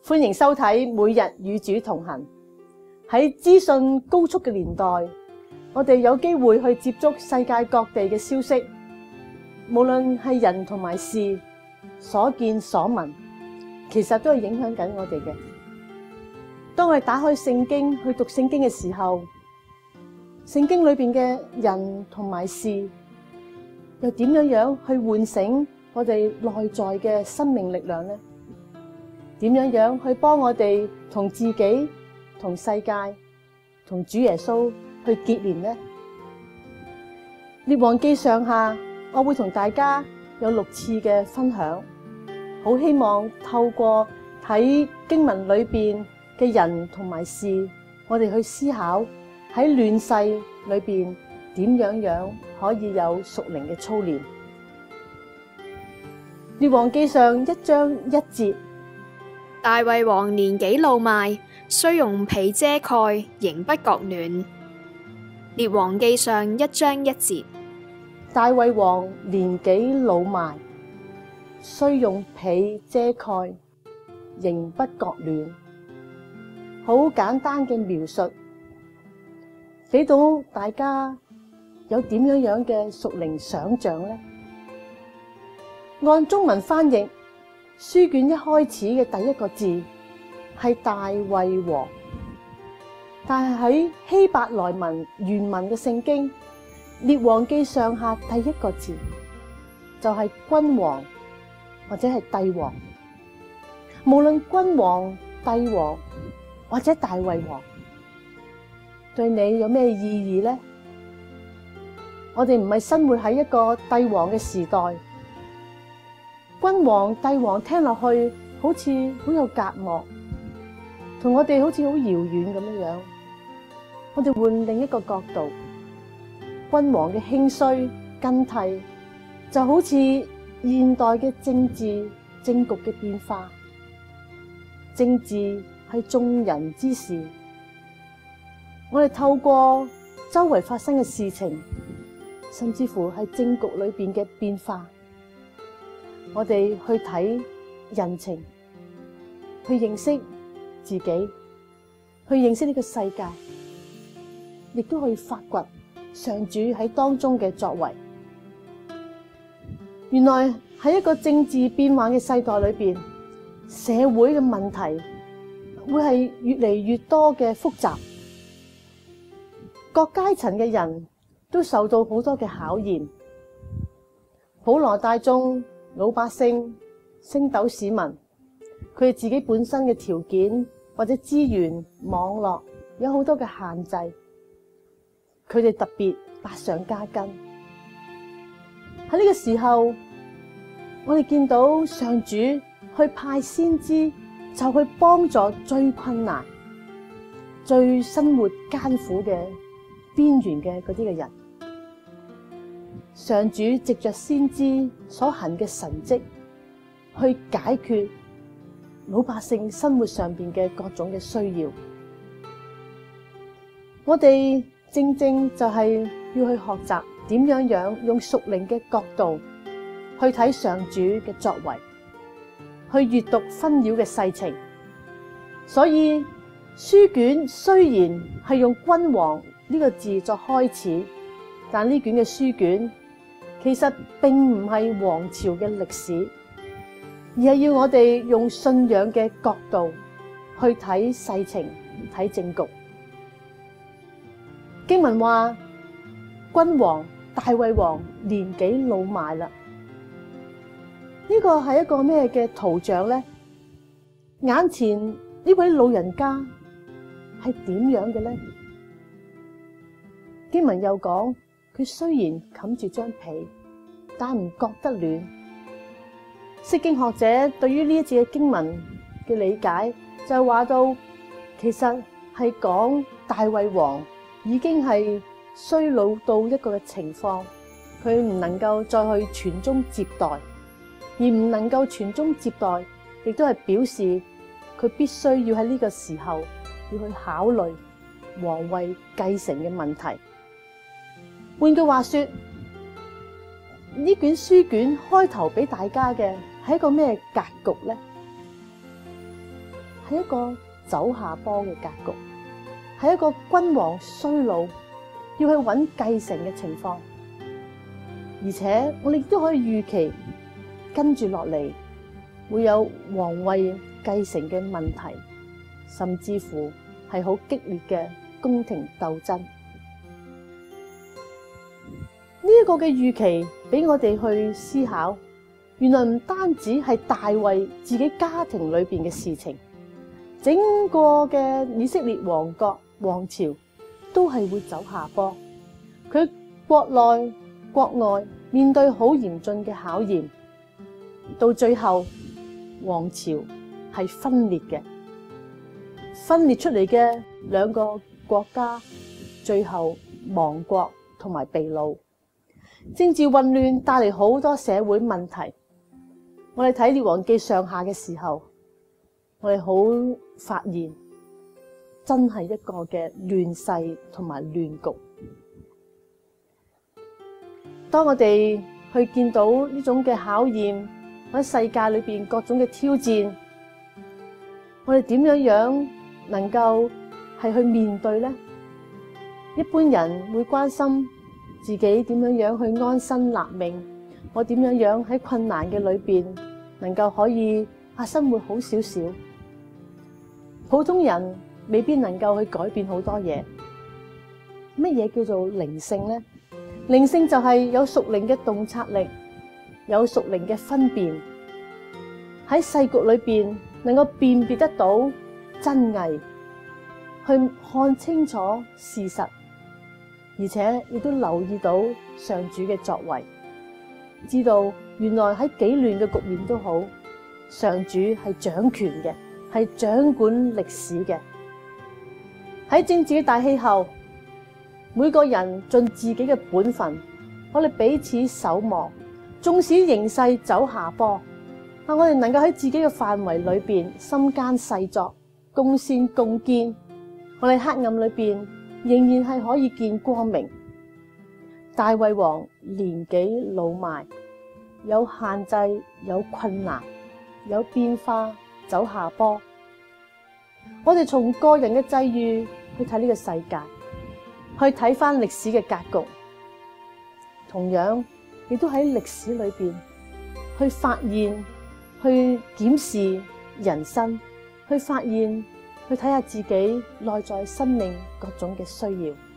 歡迎收睇每日與主同行。喺資訊高速嘅年代，我哋有機會去接觸世界各地嘅消息，無論係人同埋事，所見所聞，其實都係影響緊我哋嘅。當我哋打開聖經去讀聖經嘅時候，聖經裏邊嘅人同埋事，又點樣去喚醒我哋內在嘅生命力量呢？點樣去幫我哋同自己、同世界、同主耶穌去結連呢？列王記上下，我會同大家有6次嘅分享，好希望透過睇經文裏邊嘅人同埋事，我哋去思考喺亂世裏邊點樣可以有屬靈嘅操練。列王記上1章1節。 大衛王年紀老邁，雖用被遮蓋，仍不覺暖。列王記上1章1節。 大衛王年紀老邁，雖用被遮蓋，仍不覺暖。好簡單嘅描述，俾到大家有點樣嘅屬靈想像呢？按中文翻譯，書卷一開始嘅第一個字係大衛王，但係喺希伯來文原文嘅聖經列王記上下第一個字就係君王或者係帝王。無論君王、帝王或者大衛王，對你有咩意義呢？我哋唔係生活喺一個帝王嘅時代。君王、帝王聽落去好似好有隔膜，同我哋好似好遙遠咁樣。我哋換另一個角度，君王嘅興衰更替，就好似現代嘅政治政局嘅變化。政治係眾人之事，我哋透過周圍發生嘅事情，甚至乎係政局裏邊嘅變化，我哋去睇人情，去認識自己，去認識呢個世界，亦都去發掘上主喺當中嘅作為。原來喺一個政治變幻嘅世代裏邊，社會嘅問題會係越嚟越多嘅複雜，各階層嘅人都受到好多嘅考驗，普羅大眾、老百姓、升斗市民，佢哋自己本身嘅條件或者資源網絡有好多嘅限制，佢哋特別百上加斤。喺呢個時候，我哋見到上主去派先知，就去幫助最困難、最生活艱苦嘅邊緣嘅嗰啲嘅人。上主藉着先知所行嘅神蹟，去解決老百姓生活上邊嘅各種嘅需要。我哋正就係要去學習點樣用屬靈嘅角度去睇上主嘅作為，去閱讀紛擾嘅世情。所以書卷雖然係用君王呢個字作開始，但呢卷嘅書卷其實並唔係王朝嘅歷史，而係要我哋用信仰嘅角度去睇世情、睇政局。經文話，君王大衛王年紀老邁啦，呢個係一個咩嘅圖像呢？眼前呢位老人家係點樣嘅呢？經文又講，佢雖然冚住張被，但唔覺得暖。釋經學者對於呢一節嘅經文嘅理解就係話到，其實係講大衛王已經係衰老到一個嘅情況，佢唔能夠再去傳宗接代，而唔能夠傳宗接代，亦都係表示佢必須要喺呢個時候要去考慮皇位繼承嘅問題。換句話說，呢卷書卷開頭俾大家嘅係一個咩格局呢？ 係一個走下坡嘅格局，係一個君王衰老要去揾繼承嘅情況，而且我哋亦都可以預期跟住落嚟會有皇位繼承嘅問題，甚至乎係好激烈嘅宮廷鬥爭。呢一個嘅預期俾我哋去思考，原來唔單止係大衛自己家庭裏邊嘅事情，整個嘅以色列王國王朝都係會走下坡。佢國內國外面對好嚴峻嘅考驗，到最後王朝係分裂嘅，分裂出嚟嘅兩個國家最後亡國同埋被擄。政治混亂帶嚟好多社會問題。我哋睇列王記上下嘅時候，我哋好發現真係一個嘅亂世同埋亂局。當我哋去見到呢種嘅考驗，喺世界裏邊各種嘅挑戰，我哋點樣能夠係去面對呢？一般人會關心自己點樣去安身立命，我點樣喺困難嘅裏邊能夠可以生活好少少。普通人未必能夠去改變好多嘢。乜嘢叫做靈性呢？靈性就係有屬靈嘅洞察力，有屬靈嘅分辨，喺世局裏邊能夠辨別得到真偽，去看清楚事實，而且亦都留意到上主嘅作為，知道原來喺幾亂嘅局面都好，上主係掌權嘅，係掌管歷史嘅。喺政治嘅大氣候，每個人盡自己嘅本分，我哋彼此守望，縱使形勢走下坡，我哋能夠喺自己嘅範圍裏邊心間細作，貢獻共建，我哋黑暗裏邊仍然係可以見光明。大衛王年紀老邁，有限制，有困難，有變化，走下坡。我哋從個人嘅際遇去睇呢個世界，去睇翻歷史嘅格局，同樣亦都喺歷史裏邊去發現，去檢視人生，去發現，去睇下自己內在生命各種嘅需要。